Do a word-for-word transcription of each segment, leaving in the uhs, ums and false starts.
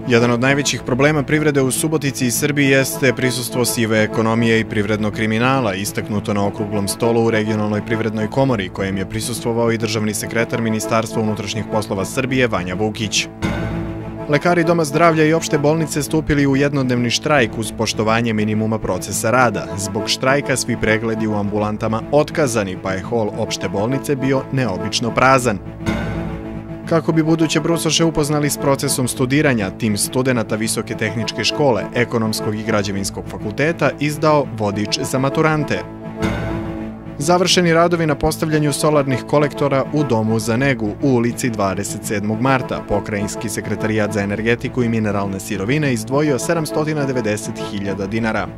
Jedan od najvećih problema privrede u Subotici i Srbiji jeste prisustvo sive ekonomije i privrednog kriminala, istaknuto na okruglom stolu u Regionalnoj privrednoj komori, kojem je prisustvovao i državni sekretar Ministarstva unutrašnjih poslova Srbije Vanja Vukić. Lekari Doma zdravlja i opšte bolnice stupili u jednodnevni štrajk uz poštovanje minimuma procesa rada. Zbog štrajka svi pregledi u ambulantama otkazani, pa je hol opšte bolnice bio neobično prazan. Kako bi buduće brucoše upoznali s procesom studiranja, tim studenata Visoke tehničke škole, Ekonomskog i Građevinskog fakulteta izdao vodič za maturante. Završeni radovi na postavljanju solarnih kolektora u Domu za negu u ulici dvadeset sedmog marta. Pokrajinski sekretarijat za energetiku i mineralne sirovine izdvojio sedamsto devedeset hiljada dinara.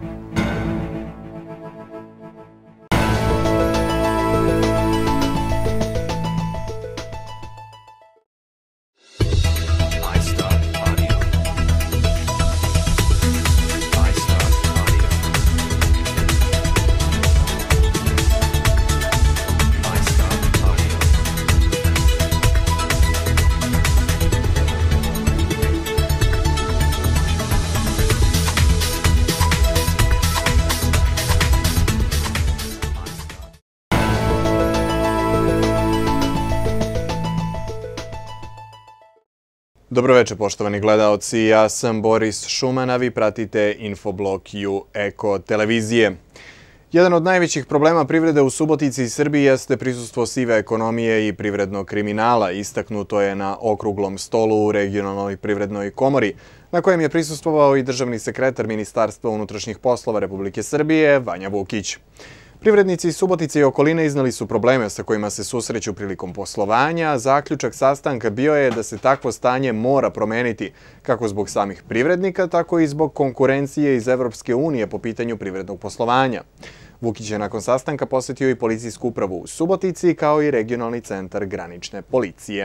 Dobroveče, poštovani gledaoci, ja sam Boris Šuman, a vi pratite Infoblog U Eko televizije. Jedan od najvećih problema privrede u Subotici i Srbiji jeste prisustvo sive ekonomije i privrednog kriminala, istaknuto je na okruglom stolu u Regionalnoj privrednoj komori, na kojem je prisustvovao i državni sekretar Ministarstva unutrašnjih poslova Republike Srbije Vanja Vukić. Privrednici iz Subotice i okoline iznali su probleme sa kojima se susreću prilikom poslovanja. Zaključak sastanka bio je da se takvo stanje mora promeniti, kako zbog samih privrednika, tako i zbog konkurencije iz Evropske unije po pitanju privrednog poslovanja. Vukić je nakon sastanka posetio i policijsku upravu u Subotici, kao i regionalni centar granične policije.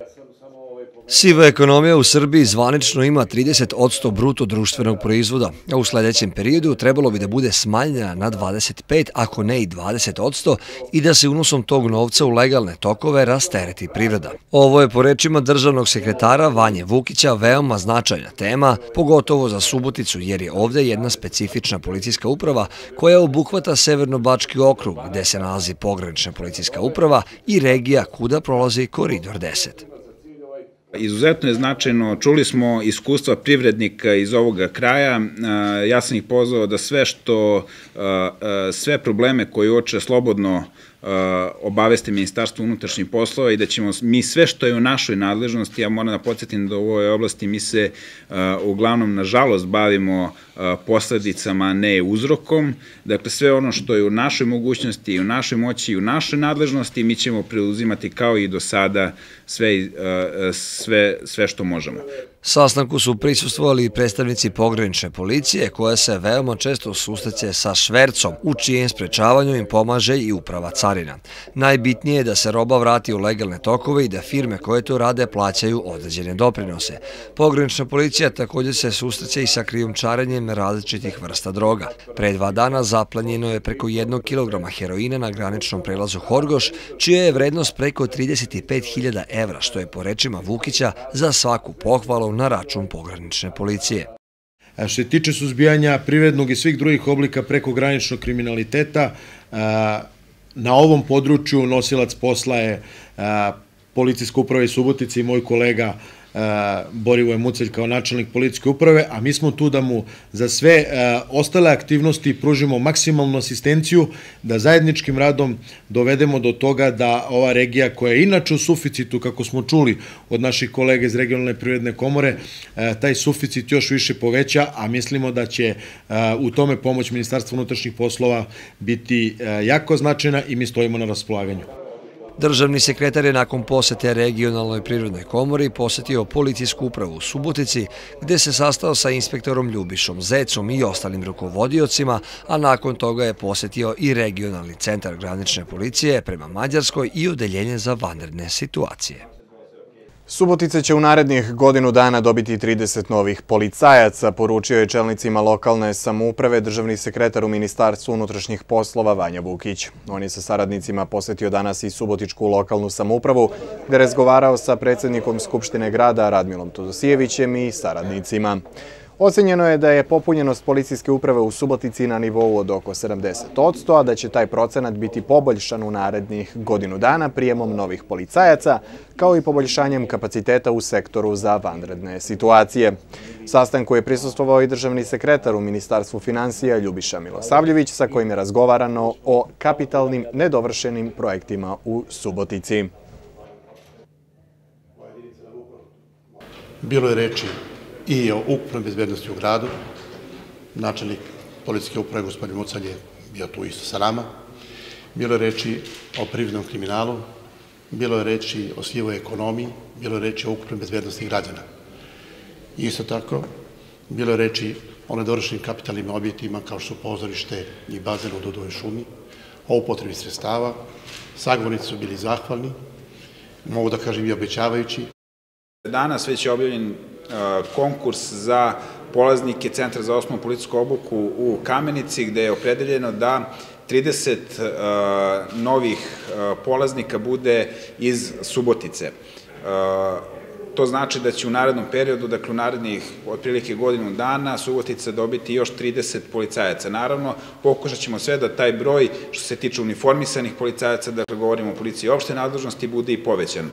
Siva ekonomija u Srbiji zvanično ima trideset posto bruto društvenog proizvoda, a u sljedećem periodu trebalo bi da bude smanjena na dvadeset pet, ako ne i dvadeset posto, i da se unosom tog novca u legalne tokove rastereti privreda. Ovo je po rečima državnog sekretara Vanje Vukića veoma značajna tema, pogotovo za Suboticu, jer je ovdje jedna specifična policijska uprava koja obuhvata Severno-Bački okrug, gde se nalazi pogranična policijska uprava i regija kuda prolazi Koridor deset. Izuzetno je značajno, čuli smo iskustva privrednika iz ovoga kraja, ja sam ih pozvao da sve što, sve probleme koje uoče slobodno obaveste Ministarstvo unutrašnjih poslova i da ćemo mi sve što je u našoj nadležnosti, ja moram da podsjetim da u ovoj oblasti mi se uglavnom nažalost bavimo posledicama, ne uzrokom, dakle sve ono što je u našoj mogućnosti i u našoj moći i u našoj nadležnosti mi ćemo preuzimati kao i do sada sve, sve, sve što možemo. Sastanku su prisustvovali i predstavnici pogranične policije, koja se veoma često susreće sa švercom, u čijem sprečavanju im pomaže i uprava carina. Najbitnije je da se roba vrati u legalne tokove i da firme koje to rade plaćaju određene doprinose. Pogranična policija također se susreće i sa krijumčarenjem različitih vrsta droga. Pre dva dana zaplanjeno je preko jednog kilograma heroina na graničnom prelazu Horgoš, čija je vrednost preko trideset pet hiljada evra, što je po rečima Vukića za svaku pohvalu na račun pogranične policije. Što se tiče suzbijanja privrednog i svih drugih oblika prekograničnog kriminaliteta, na ovom području nosilac posla je Policijska uprava iz Subotice i moj kolega Borivoje Mucelj kao načelnik policijske uprave, a mi smo tu da mu za sve ostale aktivnosti pružimo maksimalnu asistenciju, da zajedničkim radom dovedemo do toga da ova regija, koja je inače u suficitu, kako smo čuli od naših kolega iz Regionalne privredne komore, taj suficit još više poveća, a mislimo da će u tome pomoć Ministarstva unutrašnjih poslova biti jako značajna i mi stojimo na raspolaganju. Državni sekretar je nakon posete Regionalnoj privrednoj komori posetio policijsku upravu u Subotici, gde se sastao sa inspektorom Ljubišom Zecom i ostalim rukovodiocima, a nakon toga je posetio i regionalni centar granične policije prema Mađarskoj i odeljenje za vanredne situacije. Subotica će u narednih godinu dana dobiti trideset novih policajaca, poručio je čelnicima lokalne samouprave državni sekretar u Ministarstvu unutrašnjih poslova Vanja Vukić. On je sa saradnicima posetio danas i subotičku lokalnu samoupravu, gde je razgovarao sa predsjednikom Skupštine grada Radmilom Todosijevićem i saradnicima. Ocenjeno je da je popunjenost policijske uprave u Subotici na nivou od oko sedamdeset posto, a da će taj procenat biti poboljšan u narednih godinu dana prijemom novih policajaca, kao i poboljšanjem kapaciteta u sektoru za vanredne situacije. Sastanku je prisustvovao i državni sekretar u Ministarstvu finansija Ljubiša Milosavljević, sa kojim je razgovarano o kapitalnim nedovršenim projektima u Subotici. Bilo je reči i o ukupnoj bezbednosti u gradu. Načelnik policijske uprave, gospodin Mucalj, je bio tu isto sa nama. Bilo je reči o privrednom kriminalu, bilo je reči o sivoj ekonomiji, bilo je reči o ukupnoj bezbednosti građana. Isto tako, bilo je reči o nedovršenim kapitalnim objektima kao što su pozorište i bazen u Dudovoj šumi, o upotrebi sredstava. Sagovornici su bili zahvalni, mogu da kažem i obećavajući. Danas već je objavljen konkurs za polaznike Centra za osnovnu policijsku obuku u Kamenici, gde je opredeljeno da trideset novih polaznika bude iz Subotice. To znači da će u narednom periodu, dakle u narednih otprilike godinu dana, Subotica dobiti još trideset policajaca. Naravno, pokušat ćemo sve da taj broj, što se tiče uniformisanih policajaca, dakle govorimo o policiji opšte nadležnosti, bude i povećan.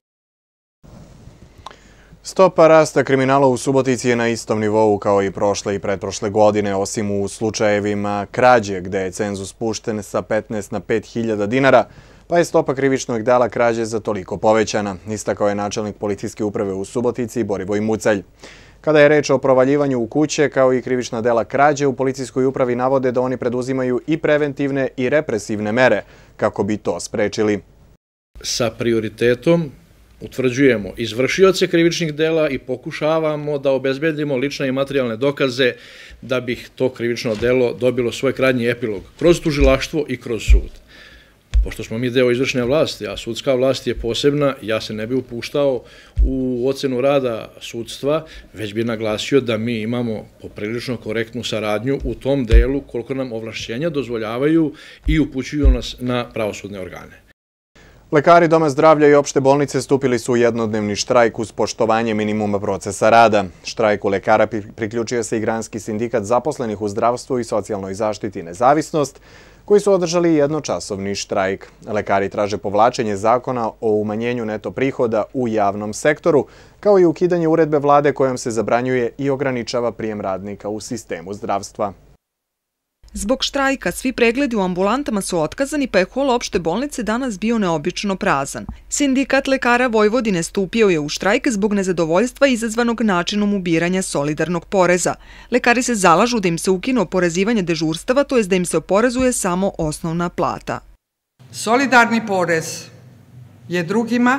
Stopa rasta kriminala u Subotici je na istom nivou kao i prošle i pretprošle godine, osim u slučajevima krađe, gde je cenzus spušten sa petnaest na pet hiljada dinara, pa je stopa krivičnog dela krađe za toliko povećana, istakao je načelnik policijske uprave u Subotici Borivoj Mucalj. Kada je reč o provaljivanju u kuće, kao i krivična dela krađe, u policijskoj upravi navode da oni preduzimaju i preventivne i represivne mere kako bi to sprečili. Sa prioritetom utvrđujemo izvršioce krivičnih dela i pokušavamo da obezbedimo lične i materijalne dokaze da bi to krivično delo dobilo svoj krajnji epilog kroz tužilaštvo i kroz sud. Pošto smo mi deo izvršne vlasti, a sudska vlast je posebna, ja se ne bi upuštao u ocenu rada sudstva, već bi naglasio da mi imamo poprilično korektnu saradnju u tom delu koliko nam ovlašćenja dozvoljavaju i upućuju nas na pravosudne organe. Lekari Doma zdravlja i opšte bolnice stupili su u jednodnevni štrajk uz poštovanje minimuma procesa rada. Štrajku lekara priključio se i Granski sindikat zaposlenih u zdravstvu i socijalnoj zaštiti Nezavisnost, koji su održali jednočasovni štrajk. Lekari traže povlačenje zakona o umanjenju neto prihoda u javnom sektoru, kao i ukidanje uredbe vlade kojom se zabranjuje i ograničava prijem radnika u sistemu zdravstva. Zbog štrajka svi pregledi u ambulantama su otkazani, pa je hol opšte bolnice danas bio neobično prazan. Sindikat lekara Vojvodine stupio je u štrajk zbog nezadovoljstva izazvanog načinom ubiranja solidarnog poreza. Lekari se zalažu da im se ukine oporezivanje dežurstava, to jest da im se oporezuje samo osnovna plata. Solidarni porez je drugima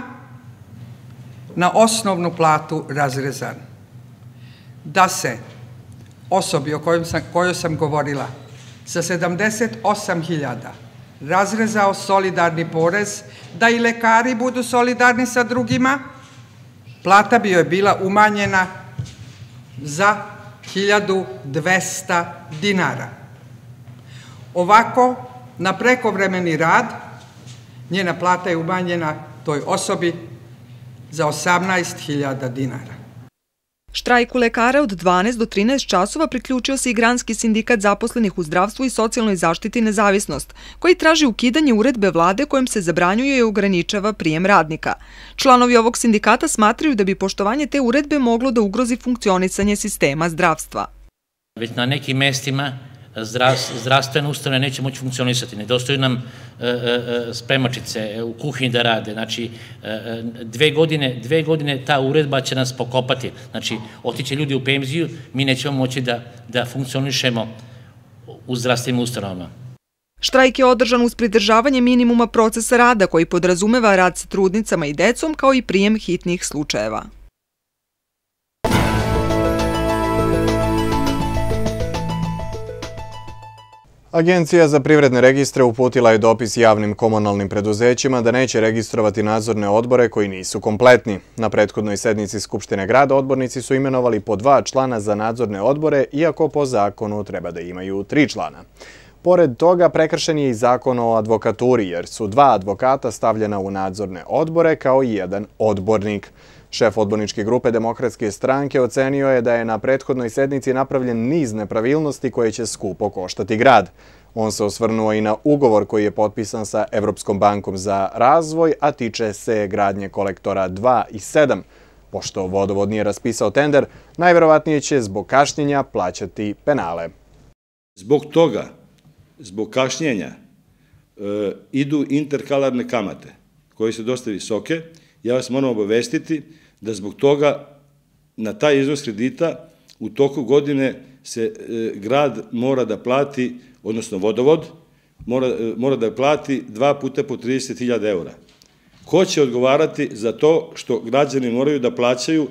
na osnovnu platu razrezan. Da se osobi o kojoj sam govorila sa sedamdeset osam hiljada razrezao solidarni porez, da i lekari budu solidarni sa drugima, plata bi joj bila umanjena za hiljadu dvesta dinara. Ovako, na prekovremeni rad, njena plata je umanjena toj osobi za osamnaest hiljada dinara. Štrajku lekara od dvanaest do trinaest časova priključio se i Granski sindikat zaposlenih u zdravstvu i socijalnoj zaštiti Nezavisnost, koji traži ukidanje uredbe vlade kojom se zabranjuje i ograničava prijem radnika. Članovi ovog sindikata smatraju da bi poštovanje te uredbe moglo da ugrozi funkcionisanje sistema zdravstva. Već na nekim mestima zdravstvene ustanove neće moći funkcionisati. Nedostaju nam spremačice u kuhinji da rade. Znači, dve godine, dve godine ta uredba će nas pokopati. Znači, otiće ljudi u penziju, mi nećemo moći da, da funkcionišemo u zdravstvenim ustanovama. Štrajk je održan uz pridržavanje minimuma procesa rada koji podrazumeva rad sa trudnicama i decom kao i prijem hitnih slučajeva. Agencija za privredne registre uputila je dopis javnim komunalnim preduzećima da neće registrovati nadzorne odbore koji nisu kompletni. Na prethodnoj sednici Skupštine grada odbornici su imenovali po dva člana za nadzorne odbore, iako po zakonu treba da imaju tri člana. Pored toga, prekršen je i zakon o advokaturi, jer su dva advokata stavljena u nadzorne odbore kao i jedan odbornik. Šef odborničke grupe Demokratske stranke ocenio je da je na prethodnoj sednici napravljen niz nepravilnosti koje će skupo koštati grad. On se osvrnuo i na ugovor koji je potpisan sa Evropskom bankom za razvoj, a tiče se gradnje kolektora dva i sedam. Pošto vodovod nije raspisao tender, najverovatnije će zbog kašnjenja plaćati penale. Zbog toga, zbog kašnjenja, idu interkalarne kamate koje su dosta visoke. Ja vas moram obavestiti da zbog toga na taj iznos kredita u toku godine se grad mora da plati, odnosno vodovod, mora, mora da plati dva puta po trideset hiljada eura. Ko će odgovarati za to što građani moraju da plaćaju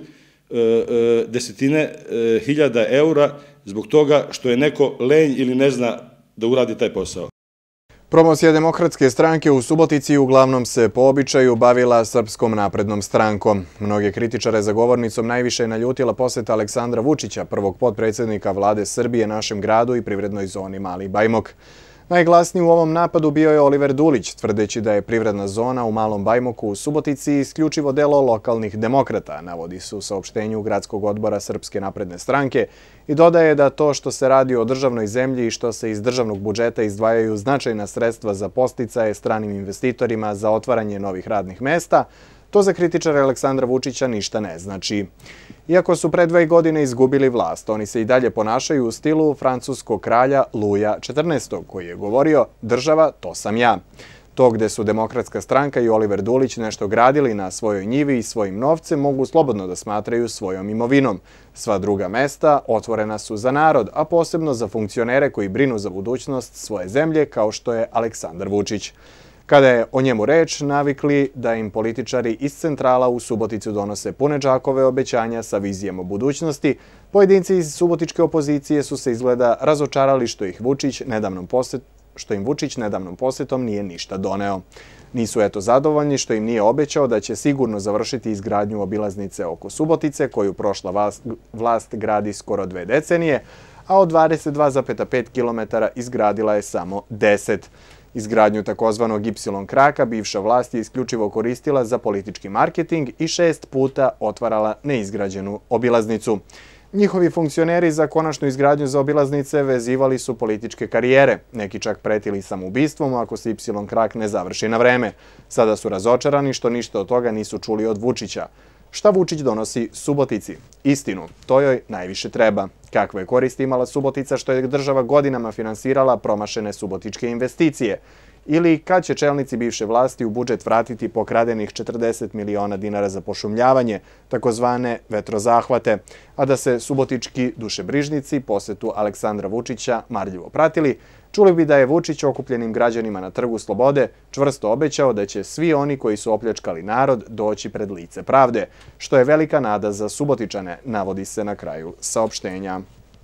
desetine hiljada eura zbog toga što je neko lenj ili ne zna da uradi taj posao? Promocija Demokratske stranke u Subotici uglavnom se po običaju bavila Srpskom naprednom strankom. Mnoge kritičare za govornicom najviše je naljutila poseta Aleksandra Vučića, prvog potpredsjednika vlade Srbije našem gradu i privrednoj zoni Mali Bajmok. Najglasniji u ovom napadu bio je Oliver Dulić, tvrdeći da je privredna zona u Malom Bajmoku u Subotici isključivo delo lokalnih demokrata, navodi se u saopštenju Gradskog odbora Srpske napredne stranke i dodaje da to što se radi o državnoj zemlji i što se iz državnog budžeta izdvajaju značajna sredstva za podsticaje stranim investitorima za otvaranje novih radnih mesta, to za kritičare Aleksandra Vučića ništa ne znači. Iako su pre dve godine izgubili vlast, oni se i dalje ponašaju u stilu francuskog kralja Luja četrnaestog, koji je govorio "Država, to sam ja". To gde su Demokratska stranka i Oliver Dulić nešto gradili na svojoj njivi i svojim novcem mogu slobodno da smatraju svojom imovinom. Sva druga mesta otvorena su za narod, a posebno za funkcionere koji brinu za budućnost svoje zemlje, kao što je Aleksandar Vučić. Kada je o njemu reč, navikli da im političari iz centrala u Suboticu donose pune džakove obećanja sa vizijama budućnosti, pojedinci iz subotičke opozicije su se izgleda razočarali što ih Vučić nedavnom posjet, što im Vučić nedavnom posjetom nije ništa doneo. Nisu eto zadovoljni što im nije obećao da će sigurno završiti izgradnju obilaznice oko Subotice, koju prošla vlast, vlast gradi skoro dve decenije, a od dvadeset dva zarez pet kilometara izgradila je samo deset. Izgradnju takozvanog Y kraka bivša vlast je isključivo koristila za politički marketing i šest puta otvarala neizgrađenu obilaznicu. Njihovi funkcioneri za konačnu izgradnju za obilaznice vezivali su političke karijere, neki čak pretili samoubistvom ako se Y krak ne završi na vreme. Sada su razočarani što ništa od toga nisu čuli od Vučića. Šta Vučić donosi Subotici? Istinu, to joj najviše treba. Kakve koristi imala Subotica što je država godinama finansirala promašene subotičke investicije? Ili kad će čelnici bivše vlasti u budžet vratiti pokradenih četrdeset miliona dinara za pošumljavanje, takozvane vetrozahvate, a da se subotički dušebrižnici posetu Aleksandra Vučića marljivo pratili, čuli bi da je Vučić okupljenim građanima na Trgu Slobode čvrsto obećao da će svi oni koji su opljačkali narod doći pred lice pravde, što je velika nada za Subotičane, navodi se na kraju saopštenja.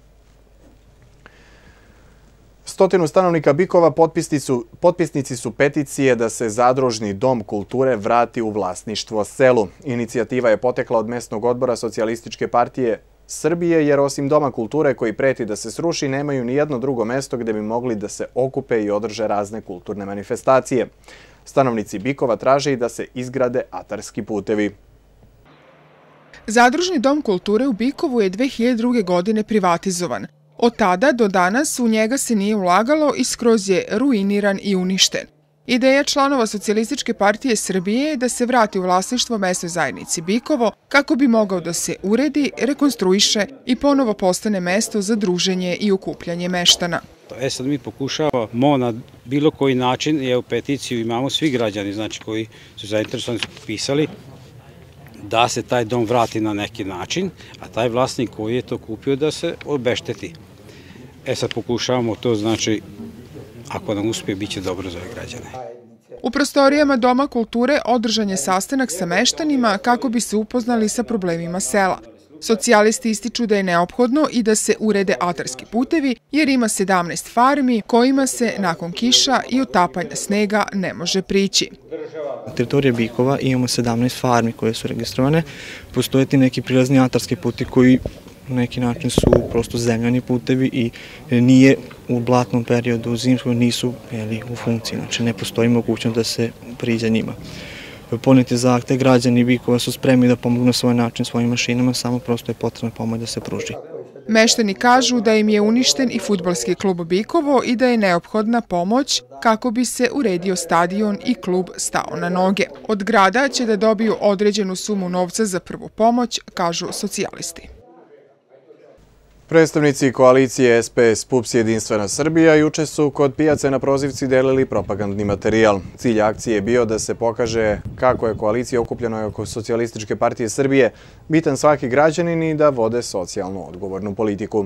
Stotinu stanovnika Bikova potpisnici su, potpisnici su peticije da se zadružni dom kulture vrati u vlasništvo selu. Inicijativa je potekla od mesnog odbora Socijalističke partije Srbije, jer osim Doma kulture koji preti da se sruši, nemaju ni jedno drugo mesto gde bi mogli da se okupe i održe razne kulturne manifestacije. Stanovnici Bikova traže i da se izgrade atarski putevi. Zadružni dom kulture u Bikovu je dve hiljade druge. godine privatizovan. Od tada do danas u njega se nije ulagalo i skroz je ruiniran i uništen. Ideja članova Socijalističke partije Srbije je da se vrati u vlasništvo mesnoj zajednici Bikovo kako bi mogao da se uredi, rekonstruiše i ponovo postane mesto za druženje i okupljanje meštana. E sad mi pokušavamo na bilo koji način, evo peticiju imamo svi građani, znači koji su zainteresovani su pisali, da se taj dom vrati na neki način, a taj vlasnik koji je to kupio da se obešteti. E sad pokušavamo to, znači, ako nam uspije, bit će dobro za građane. U prostorijama Doma kulture održan je sastanak sa meštanima kako bi se upoznali sa problemima sela. Socijalisti ističu da je neophodno i da se urede atarski putevi, jer ima sedamnaest farmi kojima se nakon kiša i utapanja snega ne može prići. Na teritoriji Bikova imamo sedamnaest farmi koje su registrovane. Postoje ti neki prilazni atarski puti koji na neki način su prosto zemljani putevi i nije u blatnom periodu, u zimskom nisu u funkciji, znači ne postoji mogućnost da se priđe njima. Poneti zahtev, građani Bikova su spremni da pomognu na svoj način svojim mašinama, samo prosto je potrebna pomoć da se pruži. Meštani kažu da im je uništen i fudbalski klub Bikovo i da je neophodna pomoć kako bi se uredio stadion i klub stao na noge. Od grada će da dobiju određenu sumu novca za prvu pomoć, kažu socijalisti. Predstavnici koalicije S P S P U P S Jedinstvena Srbija juče su kod pijace na Prozivci delili propagandni materijal. Cilj akcije je bio da se pokaže kako je koalicija okupljena oko Socijalističke partije Srbije bitan svaki građanin i da vode socijalno odgovornu politiku.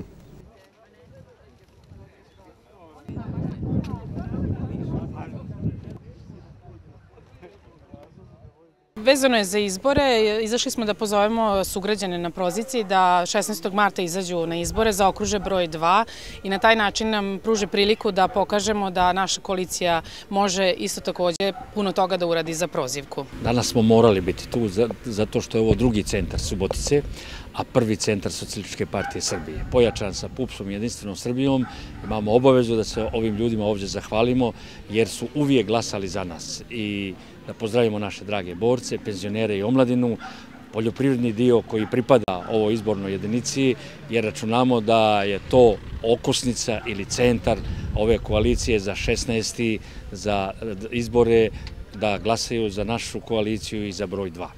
Vezano je za izbore, izašli smo da pozovemo sugrađane na Prozivci da šesnaestog marta izađu na izbore, zaokruže broj dva i na taj način nam pruže priliku da pokažemo da naša koalicija može isto takođe puno toga da uradi za Prozivku. Danas smo morali biti tu zato što je ovo drugi centar Subotice, a prvi centar Socijalističke partije Srbije. Pojačan sa P U P S-om i Jedinstvenom Srbijom, imamo obavezu da se ovim ljudima ovdje zahvalimo jer su uvijek glasali za nas i da pozdravimo naše drage borce, penzionere i omladinu, poljoprivredni dio koji pripada ovoj izbornoj jedinici, jer računamo da je to okosnica ili centar ove koalicije za šesnaesti za izbore, da glasaju za našu koaliciju i za broj dva.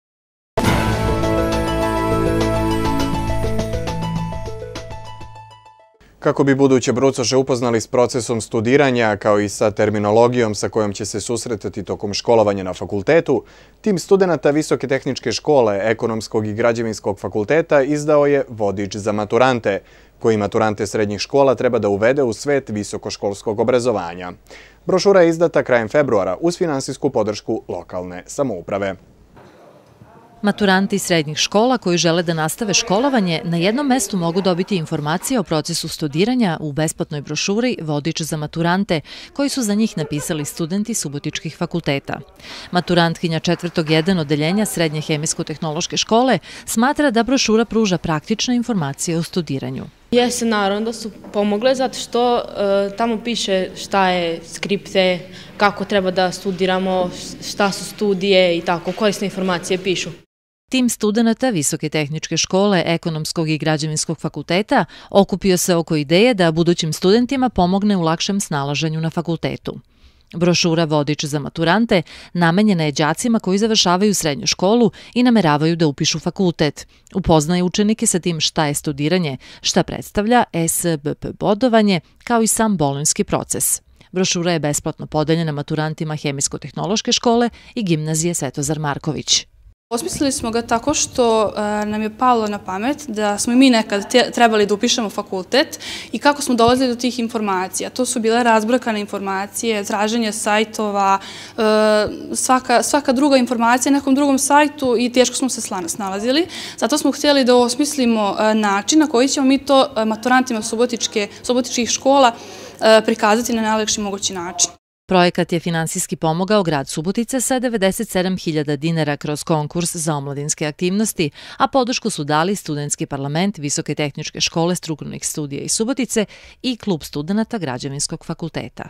Kako bi buduće brucoše upoznali s procesom studiranja kao i sa terminologijom sa kojom će se susretati tokom školovanja na fakultetu, tim studenata Visoke tehničke škole, Ekonomskog i Građevinskog fakulteta izdao je vodič za maturante, koji maturante srednjih škola treba da uvede u svet visokoškolskog obrazovanja. Brošura je izdata krajem februara uz finansijsku podršku lokalne samouprave. Maturanti srednjih škola koji žele da nastave školovanje na jednom mestu mogu dobiti informacije o procesu studiranja u besplatnoj brošuri Vodič za maturante, koji su za njih napisali studenti subotičkih fakulteta. Maturantkinja četvrtog jedan odeljenja Srednje hemijsko-tehnološke škole smatra da brošura pruža praktične informacije o studiranju. Jeste, naravno da su pomogle zato što tamo piše šta je skripte, kako treba da studiramo, šta su studije i tako, korisne informacije pišu. Tim studenata Visoke tehničke škole, Ekonomskog i Građevinskog fakulteta okupio se oko ideje da budućim studentima pomogne u lakšem snalaženju na fakultetu. Brošura Vodič za maturante namenjena je đacima koji završavaju srednju školu i nameravaju da upišu fakultet. Upoznaje učenike sa tim šta je studiranje, šta predstavlja S B P bodovanje, kao i sam bolonjski proces. Brošura je besplatno podeljena maturantima Hemijsko-tehnološke škole i gimnazije Svetozar Marković. Osmislili smo ga tako što nam je palo na pamet da smo i mi nekad trebali da upišemo fakultet i kako smo dolazili do tih informacija. To su bile razbrkane informacije, traženje sajtova, svaka druga informacija na nekom drugom sajtu i teško smo se snalazili. Zato smo htjeli da osmislimo način na koji ćemo mi to maturantima subotičkih škola prikazati na najlakši mogući način. Projekat je finansijski pomogao grad Subotica sa devedeset sedam hiljada dinara kroz konkurs za omladinske aktivnosti, a podršku su dali Studentski parlament Visoke tehničke škole strukovnih studija iz Subotice i Klub studenata Građevinskog fakulteta.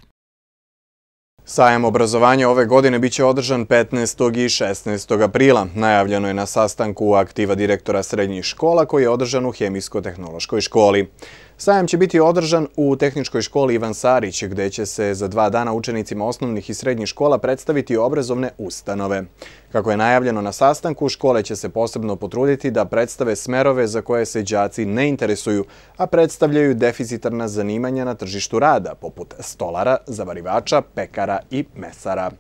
Sajam obrazovanja ove godine biće održan petnaestog i šesnaestog aprila. Najavljeno je na sastanku aktiva direktora srednjih škola koji je održan u Hemijsko-tehnološkoj školi. Sajam će biti održan u Tehničkoj školi Ivan Sarić, gde će se za dva dana učenicima osnovnih i srednjih škola predstaviti obrazovne ustanove. Kako je najavljeno na sastanku, škole će se posebno potruditi da predstave smerove za koje se đaci ne interesuju, a predstavljaju deficitarna zanimanja na tržištu rada, poput stolara, zavarivača, pekara i mesara.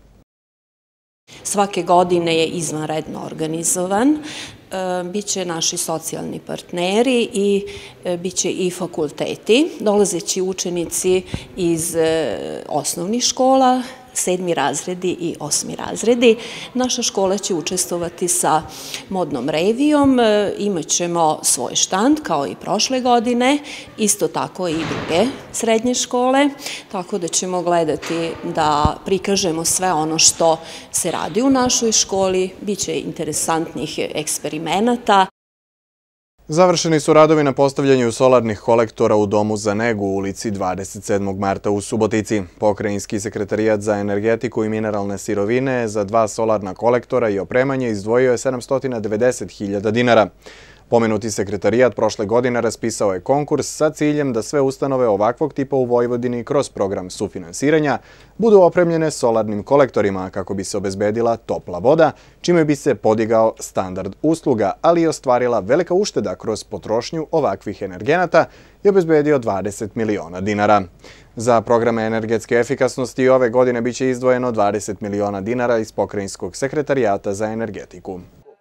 Svake godine je izvanredno organizovan. Biće naši socijalni partneri i biće i fakulteti. Dolazeći učenici iz osnovnih škola sedmi razredi i osmi razredi. Naša škola će učestvovati sa modnom revijom, imat ćemo svoj štand kao i prošle godine, isto tako i druge srednje škole, tako da ćemo gledati da prikažemo sve ono što se radi u našoj školi, bit će interesantnih eksperimenata. Završeni su radovi na postavljanju solarnih kolektora u Domu za negu u ulici dvadeset sedmog marta u Subotici. Pokrajinski sekretarijat za energetiku i mineralne sirovine za dva solarna kolektora i opremanje izdvojio je sedamsto devedeset hiljada dinara. Pomenuti sekretarijat prošle godine raspisao je konkurs sa ciljem da sve ustanove ovakvog tipa u Vojvodini kroz program sufinansiranja budu opremljene solarnim kolektorima kako bi se obezbedila topla voda, čime bi se podigao standard usluga, ali i ostvarila velika ušteda kroz potrošnju ovakvih energenata i obezbedio dvadeset miliona dinara. Za programe energetske efikasnosti ove godine biće izdvojeno dvadeset miliona dinara iz Pokrajinskog sekretarijata za energetiku.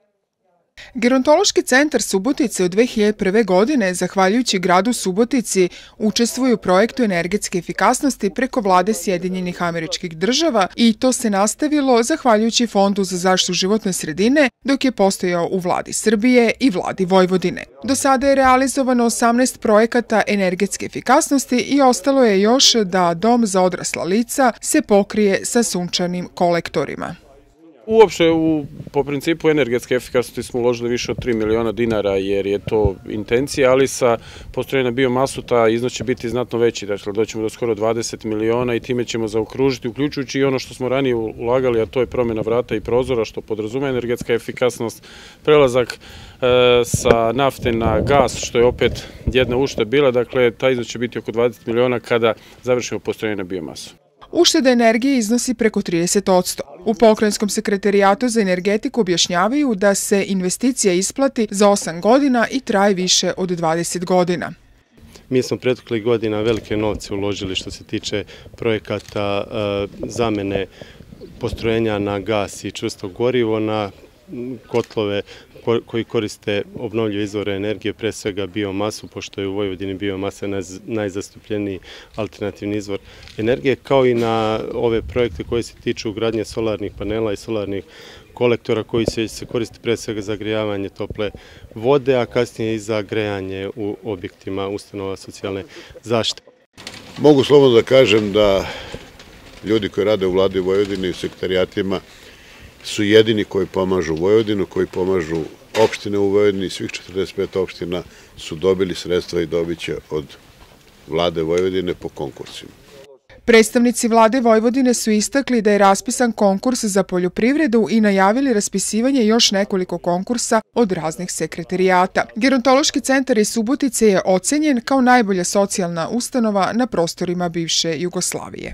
Gerontološki centar Subotice od dve hiljade prve. godine, zahvaljujući gradu Subotici, učestvuje u projektu energetske efikasnosti preko vlade Sjedinjenih Američkih Država i to se nastavilo zahvaljujući Fondu za zaštitu životne sredine, dok je postojao u vladi Srbije i vladi Vojvodine. Do sada je realizovano osamnaest projekata energetske efikasnosti i ostalo je još da dom za odrasla lica se pokrije sa sunčanim kolektorima. Uopšte, po principu energetske efikasnosti smo uložili više od tri miliona dinara jer je to intencija, ali sa postrojenjem na biomasu ta iznos će biti znatno veći, dakle doćemo do skoro dvadeset miliona i time ćemo zaokružiti, uključujući i ono što smo ranije ulagali, a to je promjena vrata i prozora, što podrazume energetska efikasnost, prelazak sa nafte na gas, što je opet jedna ušteda bila, dakle taj iznos će biti oko dvadeset miliona kada završimo postrojenje na biomasu. Ušteda energije iznosi preko trideset posto. U Pokrajinskom sekretarijatu za energetiku objašnjavaju da se investicija isplati za osam godina i traje više od dvadeset godina. Mi smo prethodnih godina velike novce uložili što se tiče projekata zamene postrojenja na gas i čvrsto gorivo, na kotlove koji koriste obnovljive izvore energije, pre svega biomasu, pošto je u Vojvodini biomasa najzastupljeniji alternativni izvor energije, kao i na ove projekte koje se tiču ugradnje solarnih panela i solarnih kolektora koji će se koristiti pre svega za grejavanje tople vode, a kasnije i za grejanje u objektima ustanova socijalne zaštite. Mogu slobodno da kažem da ljudi koji rade u vladi Vojvodine i u sekretarijatima su jedini koji pomažu Vojvodinu, koji pomažu opštine u Vojvodini. Svih četrdeset pet opština su dobili sredstva i dobit će od vlade Vojvodine po konkursima. Predstavnici vlade Vojvodine su istakli da je raspisan konkurs za poljoprivredu i najavili raspisivanje još nekoliko konkursa od raznih sekretarijata. Gerontološki centar iz Subotice je ocenjen kao najbolja socijalna ustanova na prostorima bivše Jugoslavije.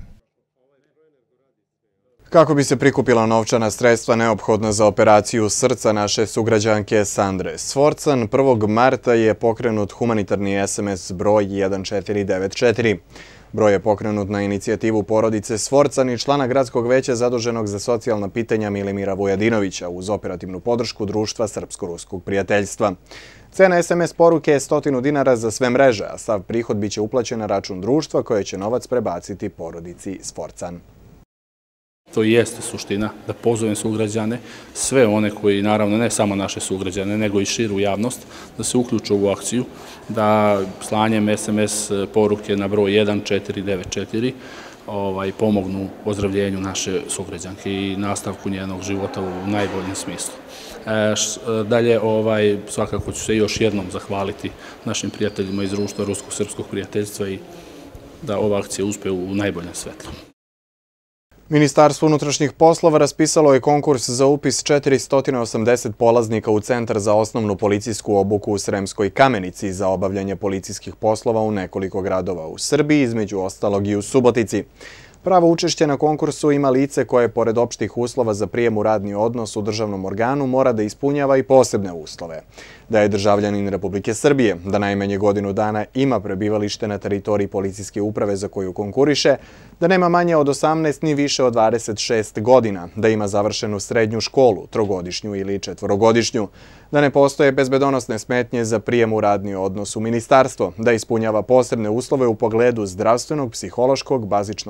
Kako bi se prikupila novčana sredstva neophodna za operaciju srca naše sugrađanke Sandre Sforcan, prvog marta je pokrenut humanitarni es em es broj jedan četiri devet četiri. Broj je pokrenut na inicijativu porodice Sforcan i člana gradskog veća zaduženog za socijalna pitanja Milimira Vujadinovića uz operativnu podršku Društva Srpsko-ruskog prijateljstva. Cena es em es poruke je stotinu dinara za sve mreže, a sav prihod biće uplaćen na račun društva koje će novac prebaciti porodici Sforcan. To jeste suština, da pozovem sugrađane, sve one koji, naravno, ne samo naše sugrađane, nego i širu javnost, da se uključe u akciju, da slanjem es em es poruke na broj jedan četiri devet četiri pomognu ozdravljenju naše sugrađanke i nastavku njenog života u najboljem smislu. Dalje, svakako ću se još jednom zahvaliti našim prijateljima iz Društva Rusko-Srpskog prijateljstva i da ova akcija uspe u najboljem svetlu. Ministarstvo unutrašnjih poslova raspisalo je konkurs za upis četiristo osamdeset polaznika u Centar za osnovnu policijsku obuku u Sremskoj Kamenici za obavljanje policijskih poslova u nekoliko gradova u Srbiji, između ostalog i u Subotici. Pravo učešće na konkursu ima lice koje, pored opštih uslova za prijem u radni odnos u državnom organu, mora da ispunjava i posebne uslove. Da je državljanin Republike Srbije, da najmanje godinu dana ima prebivalište na teritoriji policijske uprave za koju konkuriše, da nema manje od osamnaest ni više od dvadeset šest godina, da ima završenu srednju školu, trogodišnju ili četvorogodišnju, da ne postoje bezbedonosne smetnje za prijem u radni odnos u ministarstvo, da ispunjava posebne uslove u pogledu zdravstvenog, psihološkog, bazično-motoričkog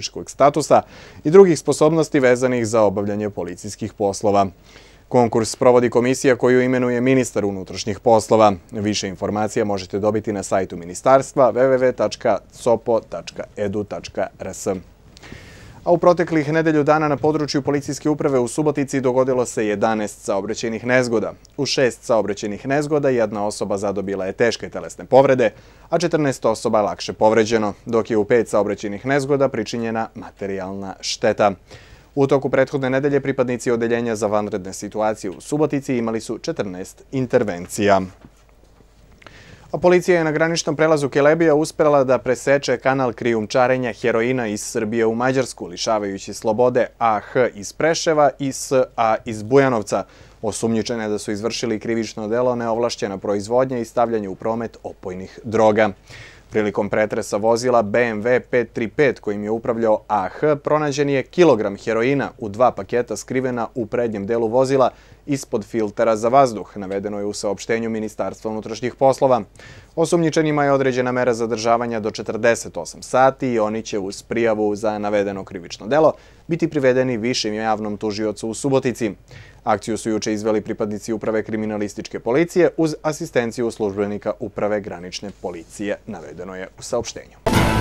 vojničkog statusa i drugih sposobnosti vezanih za obavljanje policijskih poslova. Konkurs sprovodi komisija koju imenuje ministar unutrašnjih poslova. Više informacija možete dobiti na sajtu ministarstva w w w tačka c o p o tačka e d u tačka r s. A u proteklih nedelju dana na području policijske uprave u Subotici dogodilo se jedanaest saobraćajnih nezgoda. U šest saobraćajnih nezgoda jedna osoba zadobila je teške telesne povrede, a četrnaest osoba lakše povređeno, dok je u pet saobraćajnih nezgoda pričinjena materijalna šteta. U toku prethodne nedelje pripadnici Odeljenja za vanredne situacije u Subotici imali su četrnaest intervencija. A policija je na graničnom prelazu Kelebija uspela da preseče kanal krijumčarenja heroina iz Srbije u Mađarsku, lišavajući slobode A H iz Preševa i S A iz Bujanovca, osumnjičene da su izvršili krivično delo neovlašćena proizvodnja i stavljanje u promet opojnih droga. Prilikom pretresa vozila B M W pet tri pet kojim je upravljao A H, pronađen je kilogram heroina u dva paketa skrivena u prednjem delu vozila ispod filtera za vazduh, navedeno je u saopštenju Ministarstva unutrašnjih poslova. Osumnjičenima je određena mera zadržavanja do četrdeset osam sati i oni će uz prijavu za navedeno krivično delo biti privedeni višem javnom tužiocu u Subotici. Akciju su juče izveli pripadnici Uprave kriminalističke policije uz asistenciju službenika Uprave granične policije, navedeno je u saopštenju.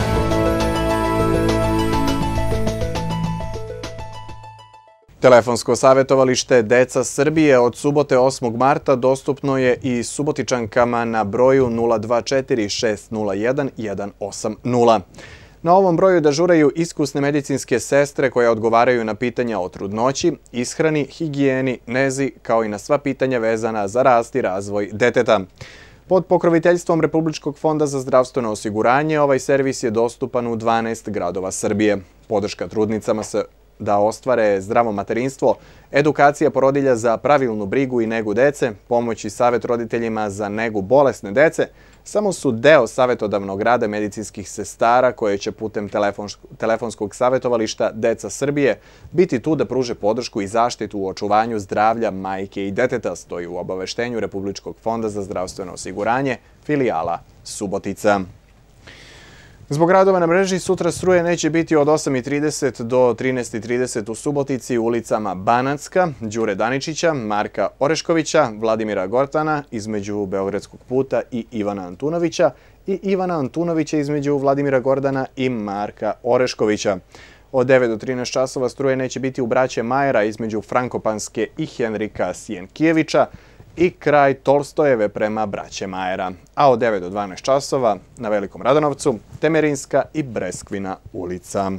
Telefonsko savjetovalište Deca Srbije od subote osmog marta dostupno je i Subotičankama na broju nula dva četiri šest nula jedan jedan osam nula. Na ovom broju dežuraju iskusne medicinske sestre koje odgovaraju na pitanja o trudnoći, ishrani, higijeni, nezi, kao i na sva pitanja vezana za rast i razvoj deteta. Pod pokroviteljstvom Republičkog fonda za zdravstveno osiguranje ovaj servis je dostupan u dvanaest gradova Srbije. Podrška trudnicama se da ostvare zdravo materinstvo, edukacija porodilja za pravilnu brigu i negu dece, pomoć i savjet roditeljima za negu bolesne dece, samo su deo savjetodavnog rada medicinskih sestara koje će putem telefonskog savjetovališta Deca Srbije biti tu da pruže podršku i zaštitu u očuvanju zdravlja majke i deteta, stoji u obaveštenju Republičkog fonda za zdravstveno osiguranje, filijala Subotica. Zbog radova na mreži sutra struje neće biti od osam i trideset do trinaest i trideset u Subotici u ulicama Banatska, Đure Daničića, Marka Oreškovića, Vladimira Gortana između Beogradskog puta i Ivana Antunovića i Ivana Antunovića između Vladimira Gordana i Marka Oreškovića. Od devet do trinaest časova struje neće biti u braće Majera između Frankopanske i Henrika Sjenkijevića i kraj Tolstojeve prema braće Majera. A od devet do dvanaest časova na Velikom Radanovcu, Temerinska i Breskvina ulica.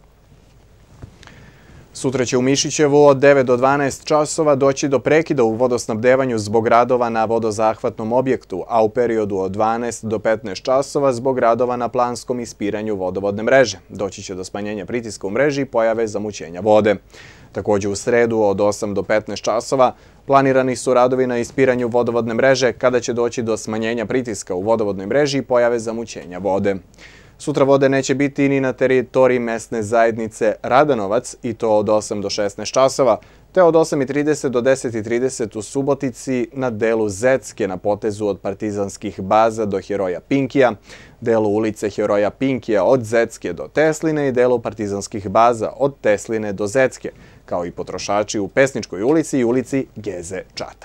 Sutra će u Mišićevu od devet do dvanaest časova doći do prekida u vodosnabdevanju zbog radova na vodozahvatnom objektu, a u periodu od dvanaest do petnaest časova zbog radova na planskom ispiranju vodovodne mreže. Doći će do smanjenja pritiska u mreži i pojave zamućenja vode. Također u sredu od osam do petnaest časova planirani su radovi na ispiranju vodovodne mreže kada će doći do smanjenja pritiska u vodovodnoj mreži i pojave zamućenja vode. Sutra vode neće biti ni na teritoriji mesne zajednice Radanovac i to od osam do šesnaest časova, te od osam i trideset do deset i trideset u Subotici na delu Zecke na potezu od Partizanskih baza do Heroja Pinkija, delu ulice Heroja Pinkija od Zecke do Tesline i delu Partizanskih baza od Tesline do Zecke, kao i potrošači u Pesničkoj ulici i ulici Geze Čata.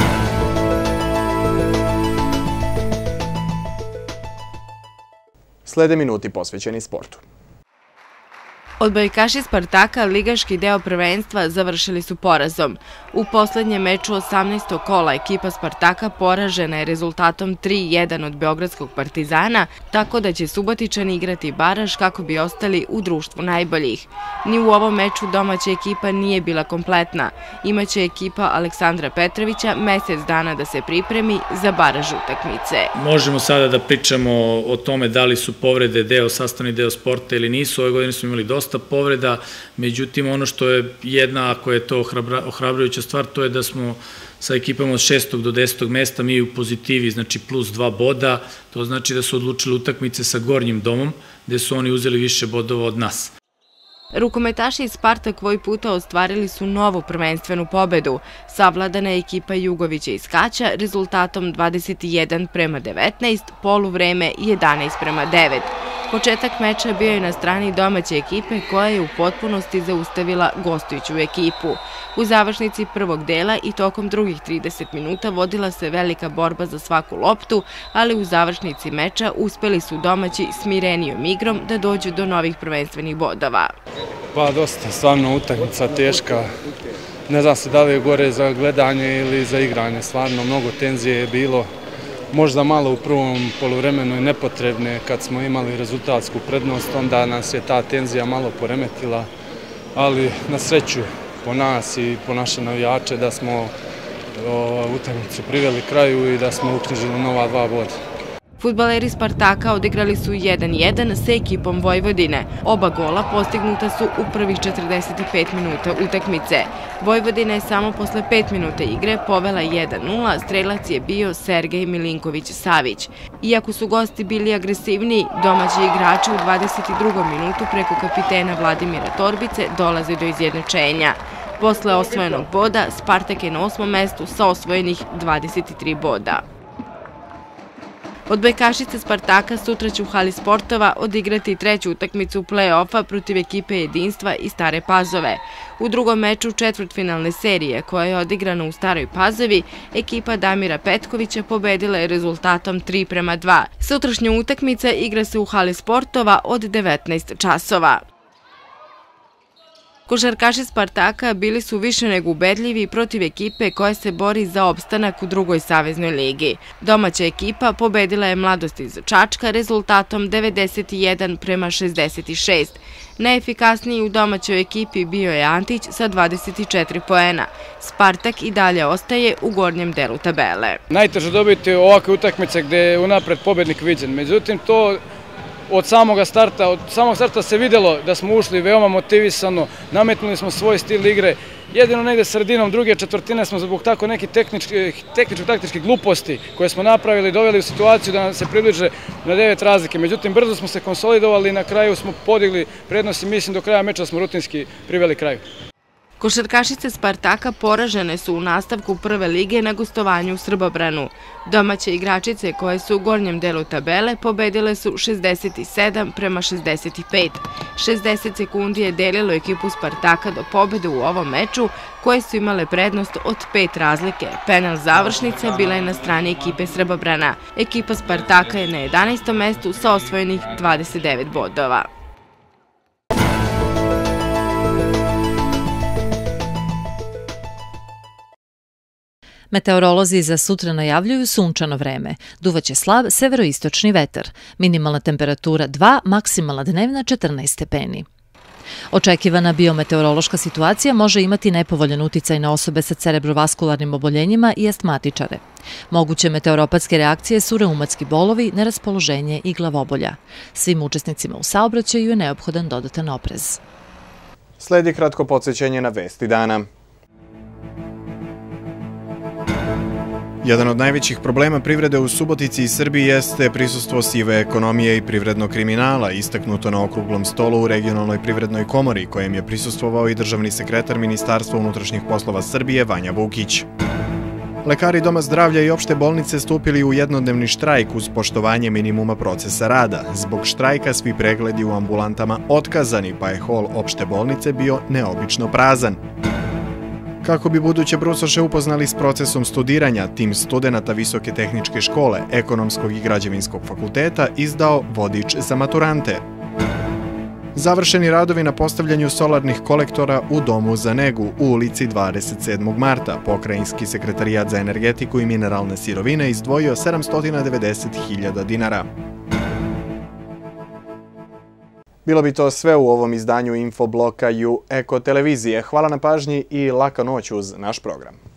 Slede minuti posvećeni sportu. Odbojkaši Spartaka ligaški deo prvenstva završili su porazom. U poslednjem meču osamnaestog kola ekipa Spartaka poražena je rezultatom tri jedan od Beogradskog Partizana, tako da će Subotičani igrati baraž kako bi ostali u društvu najboljih. Ni u ovom meču domaća ekipa nije bila kompletna. Imaće ekipa Aleksandra Petrovića mesec dana da se pripremi za baraž utakmice. Možemo sada da pričamo o tome da li su povrede deo, sastavni deo sporta ili nisu. Ove godine smo imali dosta povreda, međutim ono što je jedna, ako je to ohrabrujuća stvar, to je da smo sa ekipama od šestog do desetog mesta mi u pozitivi, znači plus dva boda, to znači da su odlučili utakmice sa Gornjim domom, gde su oni uzeli više bodova od nas. Rukometaši iz Spartak ovoj puta ostvarili su novu prvenstvenu pobedu. Savladana je ekipa Jugovića iz Kaća rezultatom dvadeset jedan prema devetnaest, poluvreme jedanaest prema devet. Početak meča bio je na strani domaće ekipe koja je u potpunosti zaustavila gostujuću ekipu. U završnici prvog dela i tokom drugih trideset minuta vodila se velika borba za svaku loptu, ali u završnici meča uspeli su domaći smirenijom igrom da dođu do novih prvenstvenih bodova. Pa dosta, stvarno utakmica teška. Ne znam se da li je gore za gledanje ili za igranje. Stvarno mnogo tenzije je bilo. Možda malo u prvom poluvremenu i nepotrebne kad smo imali rezultatsku prednost, onda nas je ta tenzija malo poremetila, ali na sreću po nas i po naše navijače da smo utakmicu priveli kraju i da smo uknjižili nova dva boda. Fudbaleri Spartaka odigrali su jedan jedan sa ekipom Vojvodine. Oba gola postignuta su u prvih četrdeset pet minuta utakmice. Vojvodina je samo posle pet minuta igre povela jedan nula, strelac je bio Sergej Milinković-Savić. Iako su gosti bili agresivniji, domaći igrači u dvadeset drugom minutu preko kapitena Vladimira Torbice dolaze do izjednačenja. Posle osvojenog boda, Spartak je na osmom mestu sa osvojenih dvadeset tri boda. Odbojkašice Spartaka sutra će u hali sportova odigrati treću utakmicu play-offa protiv ekipe Jedinstva i Stare Pazove. U drugom meču četvrtfinalne serije, koja je odigrana u Staroj Pazovi, ekipa Damira Petkovića pobedila je rezultatom tri prema dva. Sutrašnja utakmica igra se u hali sportova od devetnaest časova. Košarkaši Spartaka bili su više nego ubedljivi protiv ekipe koja se bori za opstanak u drugoj saveznoj ligi. Domaća ekipa pobedila je Mladost iz Čačka rezultatom devedeset jedan prema šezdeset šest. Najefikasniji u domaćoj ekipi bio je Antić sa dvadeset četiri poena. Spartak i dalje ostaje u gornjem delu tabele. Najteže dobiti ovakve utakmice gde je unapred pobednik viđen. Međutim, to od samog starta, od samog starta se videlo da smo ušli veoma motivisano, nametnuli smo svoj stil igre. Jedino negde sredinom druge četvrtine smo zbog tako nekih tehničko-taktičkih gluposti koje smo napravili doveli u situaciju da nam se približe na devet razlike. Međutim, brzo smo se konsolidovali i na kraju smo podigli prednost i mislim do kraja meča smo rutinski priveli kraju. Košarkašice Spartaka poražene su u nastavku prve lige na gostovanju u Srbobranu. Domaće igračice koje su u gornjem delu tabele pobedile su šezdeset sedam prema šezdeset pet. šezdeset sekundi je delilo ekipu Spartaka do pobede u ovom meču, koje su imale prednost od pet razlike. Penal završnica bila je na strani ekipe Srbobrana. Ekipa Spartaka je na jedanaestom mestu sa osvojenih dvadeset devet bodova. Meteorolozi za sutra najavljuju sunčano vreme. Duvaće slab severoistočni vetar. Minimalna temperatura dva, maksimalna dnevna četrnaest stepeni. Očekivana biometeorološka situacija može imati nepovoljan uticaj na osobe sa cerebrovaskularnim oboljenjima i astmatičare. Moguće meteoropatske reakcije su reumatski bolovi, neraspoloženje i glavobolja. Svim učesnicima u saobraćaju je neophodan dodatan oprez. Sledi kratko podsjećanje na vesti dana. Jedan od najvećih problema privrede u Subotici i Srbiji jeste prisustvo sive ekonomije i privrednog kriminala, istaknuto na okruglom stolu u Regionalnoj privrednoj komori, kojem je prisustvovao i državni sekretar Ministarstva unutrašnjih poslova Srbije Vanja Vukić. Lekari Doma zdravlja i opšte bolnice stupili u jednodnevni štrajk uz poštovanje minimuma procesa rada. Zbog štrajka svi pregledi u ambulantama otkazani, pa je hol opšte bolnice bio neobično prazan. Kako bi buduće brucoše upoznali s procesom studiranja, tim studenata Visoke tehničke škole, Ekonomskog i Građevinskog fakulteta izdao vodič za maturante. Završeni radovi na postavljanju solarnih kolektora u Domu za negu u ulici dvadeset sedmog marta. Pokrajinski sekretarijat za energetiku i mineralne sirovine izdvojio sedamsto devedeset hiljada dinara. Bilo bi to sve u ovom izdanju Infobloka Ju Eko televizije. Hvala na pažnji i laka noć uz naš program.